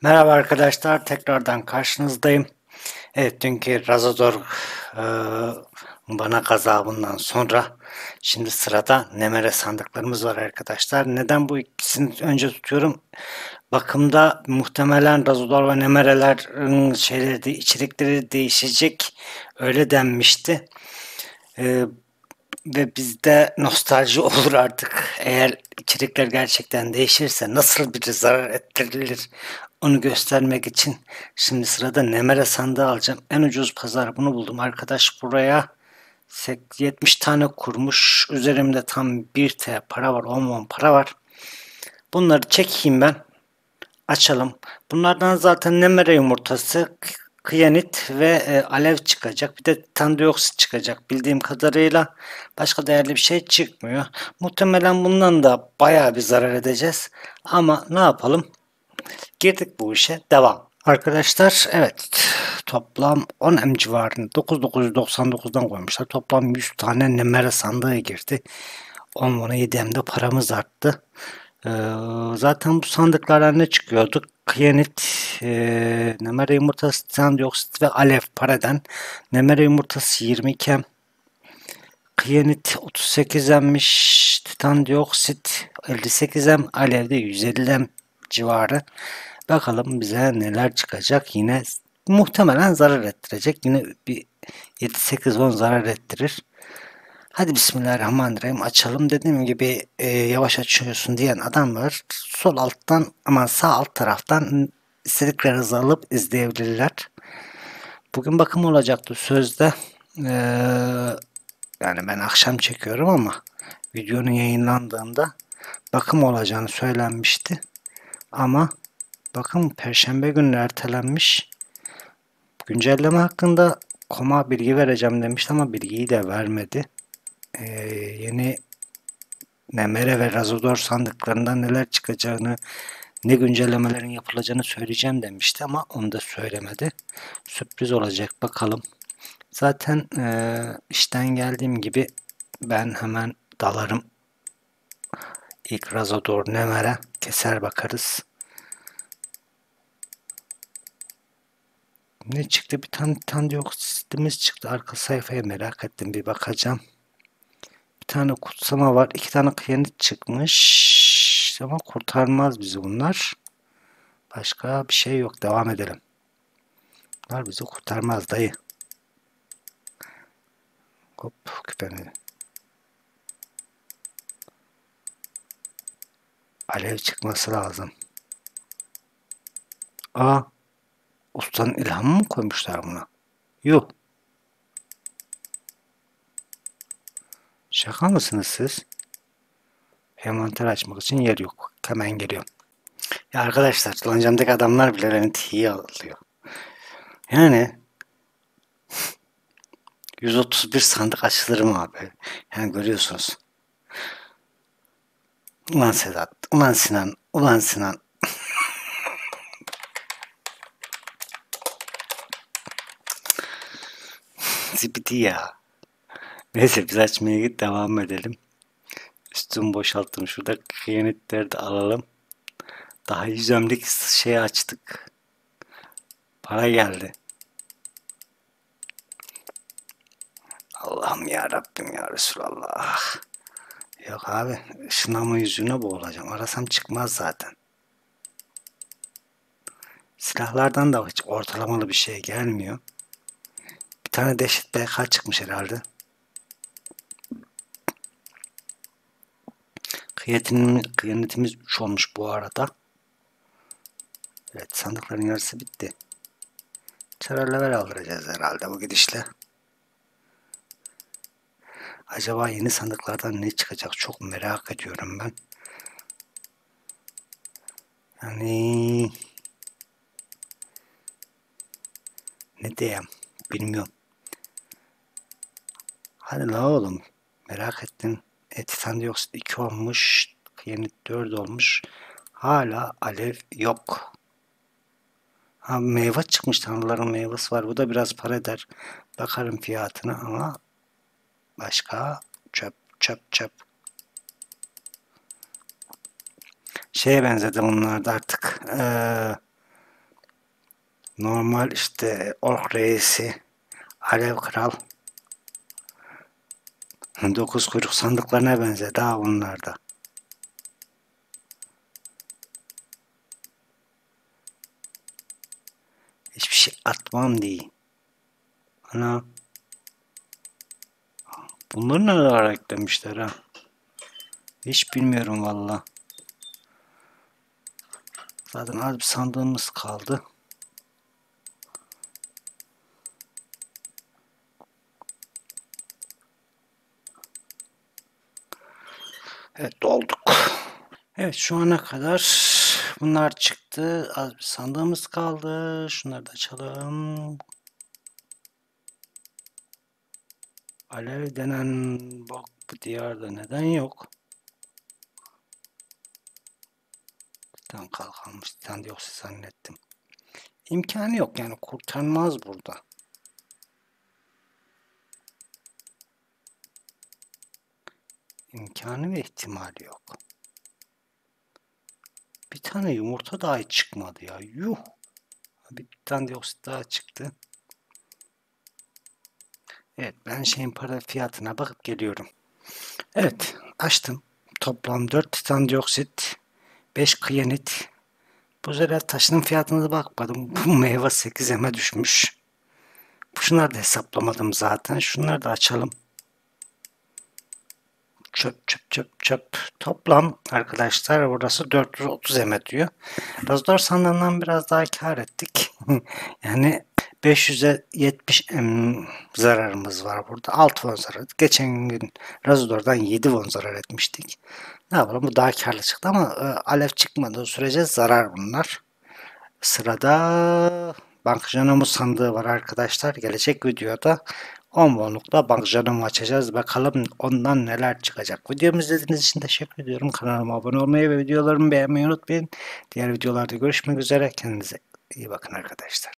Merhaba arkadaşlar, tekrardan karşınızdayım. Evet, dünkü Razador e, bana gazabından sonra şimdi sırada Nemere sandıklarımız var arkadaşlar. Neden bu ikisini önce tutuyorum? Bakımda muhtemelen Razador ve Nemerelerin içerikleri değişecek. Öyle denmişti. E, Ve bizde nostalji olur artık. Eğer içerikler gerçekten değişirse nasıl bir zarar ettirilir onu göstermek için şimdi sırada Nemere sandığı alacağım. En ucuz pazar bunu buldum. Arkadaş buraya 70 tane kurmuş. Üzerimde tam 1 T para var, 10 para var. Bunları çekeyim ben. Açalım. Bunlardan zaten nemere yumurtası, kıyanit ve alev çıkacak. Bir de tandioksit çıkacak. Bildiğim kadarıyla başka değerli bir şey çıkmıyor. Muhtemelen bundan da bayağı bir zarar edeceğiz. Ama ne yapalım? Girdik bu işe. Devam. Arkadaşlar evet, toplam 10 M civarında 9999'dan koymuşlar. Toplam 100 tane nemere sandığı girdi. 10 7 M'de paramız arttı. Ee, Zaten bu sandıklardan ne çıkıyordu? Kıyanit, nemere yumurtası, titandioksit ve alev paradan. Nemere yumurtası 22 M, kıyanit 38 M'miş, titandioksit 58 M, alevde 150 M civarı. Bakalım bize neler çıkacak. Yine muhtemelen zarar ettirecek. Yine bir 7-8-10 zarar ettirir. Hadi Bismillahirrahmanirrahim açalım. Dediğim gibi yavaş açıyorsun diyen adam var. Sol alttan aman sağ alt taraftan istediklerinizi alıp izleyebilirler. Bugün bakım olacaktı sözde. E, Yani ben akşam çekiyorum ama videonun yayınlandığında bakım olacağını söylenmişti. Ama bakım Perşembe günü ertelenmiş. Güncelleme hakkında koma bilgi vereceğim demişti ama bilgiyi de vermedi. Yeni Nemere ve Razodor sandıklarından neler çıkacağını, ne güncellemelerin yapılacağını söyleyeceğim demişti ama onu da söylemedi. Sürpriz olacak bakalım. Zaten işten geldiğim gibi ben hemen dalarım. İlk Razodor Nemere keser bakarız. Ne çıktı? Bir tane tandiyoksitimiz çıktı. Arka sayfaya merak ettim. Bir bakacağım. Bir tane kutsama var. 2 tane kıyanet çıkmış. Ama kurtarmaz bizi bunlar. Başka bir şey yok. Devam edelim. Bunlar bizi kurtarmaz dayı. Hop küpeni. Alev çıkması lazım. Aa, ustanın ilhamı mı koymuşlar buna? Yuh. Şaka mısınız siz? Envanter açmak için yer yok. Hemen geliyorum. Ya arkadaşlar, lancamdaki adamlar bile beni tiye alıyor. Yani 131 sandık açılır mı abi? Yani görüyorsunuz. Ulan Sedat, ulan Sinan, ulan Sinan. Zibidi ya. Neyse biz açmaya git devam edelim. Üstümü boşalttım. Şurada kıyanetleri de alalım. Daha 100 şey açtık. Para geldi. Allah'ım ya Rabbim ya Resulallah. Yok abi, ışınlama yüzüğüne boğulacağım. Arasam çıkmaz zaten. Silahlardan da hiç ortalamalı bir şey gelmiyor. Bir tane dehşet BK çıkmış herhalde. Kıyanetimiz 3 olmuş bu arada. Evet, sandıkların yarısı bitti. Terör level aldıracağız herhalde bu gidişle. Acaba yeni sandıklardan ne çıkacak çok merak ediyorum ben. Yani ne diyeyim bilmiyorum. Hadi la oğlum, merak ettim. Titandioksit 2 olmuş. Kıyamet 4 olmuş. Hala alev yok. Ha, meyve çıkmış. Tanrıların meyvesi var. Bu da biraz para eder. Bakarım fiyatına ama başka çöp çöp çöp. Şeye benzedi bunlar da artık. Normal işte Ork Reisi, Alev Kral, 9 kuyruk sandıklarına benzedi ha bunlar da. Hiçbir şey atmam değil. Ana. Bunları ne kadar eklemişler ha? Hiç bilmiyorum valla. Zaten az bir sandığımız kaldı. Evet, dolduk. Evet, şu ana kadar bunlar çıktı. Az bir sandığımız kaldı. Şunları da açalım. Alev denen bok bu diyarda neden yok? Titan kalkanmış. Titan dioksit zannettim. İmkanı yok yani, kurtarmaz burada. İmkanı ve ihtimali yok. Bir tane yumurta dahi çıkmadı ya. Yuh. Bir tane dioksit daha çıktı. Evet, ben şeyin para fiyatına bakıp geliyorum. Evet, açtım. Toplam 4 titan dioksit, 5 kıyanit. Bu sefer taşının fiyatına da bakmadım. Bu meyve 8'e düşmüş. Şunları da hesaplamadım zaten. Şunları da açalım. Çöp çöp çöp çöp. Toplam arkadaşlar burası 430 diyor. Razor sandığından biraz daha kar ettik. Yani 500'e 70 zararımız var burada. 6 won zarar. Geçen gün Razor'dan 7 won zarar etmiştik. Ne yapalım, bu daha karlı çıktı ama alev çıkmadığı sürece zarar bunlar. Sırada Bank Janomu sandığı var arkadaşlar. Gelecek videoda 10 wonlukla Bank Janomu açacağız. Bakalım ondan neler çıkacak. Videomu izlediğiniz için teşekkür ediyorum. Kanalıma abone olmayı ve videolarımı beğenmeyi unutmayın. Diğer videolarda görüşmek üzere. Kendinize iyi bakın arkadaşlar.